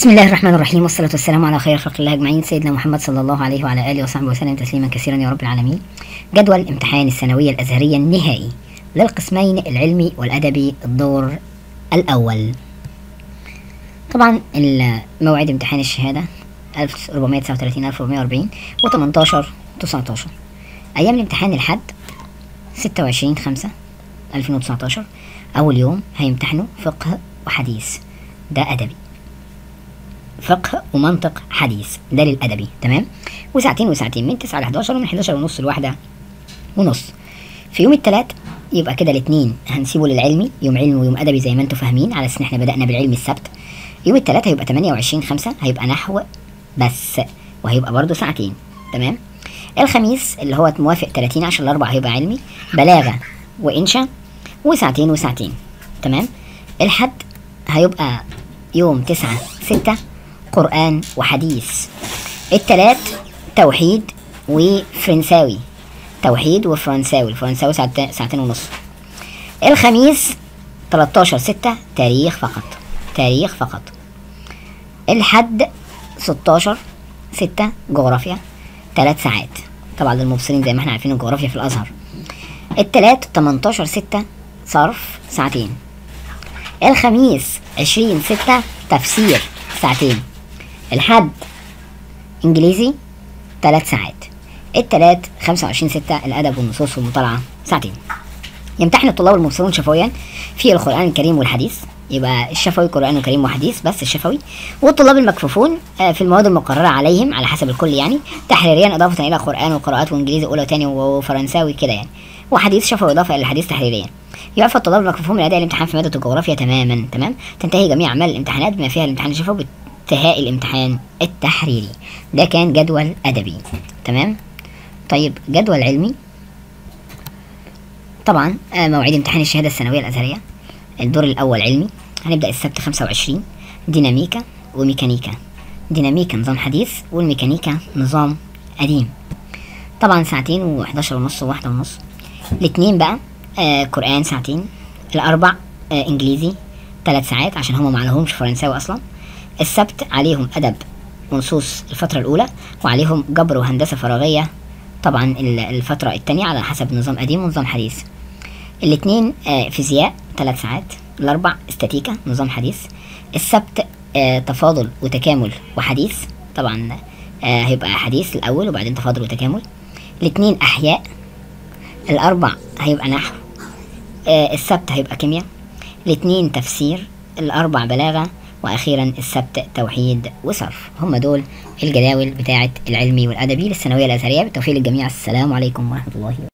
بسم الله الرحمن الرحيم، والصلاة والسلام على خير خلق الله أجمعين، سيدنا محمد صلى الله عليه وعلى آله وصحبه وسلم تسليما كثيرا يا رب العالمين. جدول امتحان الثانوية الأزهرية النهائي للقسمين العلمي والأدبي الدور الأول. طبعا موعد امتحان الشهادة 1439 1440 و18 19. أيام الامتحان الحد 26/5/2019. أول يوم هيمتحنوا فقه وحديث، ده أدبي، فقه ومنطق حديث ده للأدبي، تمام. وساعتين وساعتين من 9 ل 11 ومن 11 ونص ل1 ونص. في يوم الثلاث يبقى كده الاثنين هنسيبه للعلمي، يوم علمي ويوم أدبي زي ما انتم فاهمين، على أساس إن احنا بدأنا بالعلمي السبت. يوم الثلاث هيبقى 28/5 هيبقى نحو بس، وهيبقى برضه ساعتين، تمام. الخميس اللي هو موافق 30 عشان الأربع هيبقى علمي، بلاغة وإنشاء وساعتين وساعتين، تمام. الحد هيبقى يوم 9/6 قرآن وحديث. التلات توحيد وفرنساوي، توحيد وفرنساوي، الفرنساوي ساعتين ونص. الخميس 13/6 تاريخ فقط، تاريخ فقط. الحد 16/6 جغرافيا 3 ساعات، طبعا للمبصرين زي ما احنا عارفين الجغرافيا في الأزهر. التلات 18/6 صرف ساعتين. الخميس 20/6 تفسير ساعتين. الحد انجليزي 3 ساعات. التلات 25/6 الادب والنصوص والمطالعه ساعتين. يمتحن الطلاب المبصرون شفويا في القران الكريم والحديث، يبقى الشفوي قران وكريم وحديث بس الشفوي. والطلاب المكفوفون في المواد المقرره عليهم على حسب الكل يعني، تحريريا اضافه الى قران وقراءات وانجليزي اولى وثاني وفرنساوي كده يعني، وحديث شفوي اضافه الى الحديث تحريريا. يعفى الطلاب المكفوفون من اداء الامتحان في ماده الجغرافيا تماما، تمام. تنتهي جميع اعمال الامتحانات بما فيها الامتحان الشفوي بانتهاء الامتحان التحريري. ده كان جدول ادبي، تمام. طيب جدول علمي، طبعا مواعيد امتحان الشهاده الثانويه الازهريه الدور الاول علمي هنبدا السبت 25 ديناميكا وميكانيكا. ديناميكا نظام حديث والميكانيكا نظام قديم، طبعا ساعتين و11 ونص و1 ونص. الاثنين بقى قرآن ساعتين. الاربع انجليزي 3 ساعات عشان هما معلهمش فرنساوي اصلا. السبت عليهم ادب ونصوص الفترة الاولى، وعليهم جبر وهندسة فراغية طبعا الفترة التانية على حسب نظام قديم ونظام حديث. الاثنين فيزياء 3 ساعات. الاربع استاتيكا نظام حديث. السبت تفاضل وتكامل وحديث، طبعا هيبقى حديث الاول وبعدين تفاضل وتكامل. الاثنين احياء. الاربع هيبقى نحو. السبت هيبقى كيمياء. الاثنين تفسير. الاربع بلاغة. واخيرا السبت توحيد وصرف. هم دول الجداول بتاعه العلمي والادبي للثانويه الازهريه. بالتوفيق للجميع. السلام عليكم ورحمه الله وبركاته.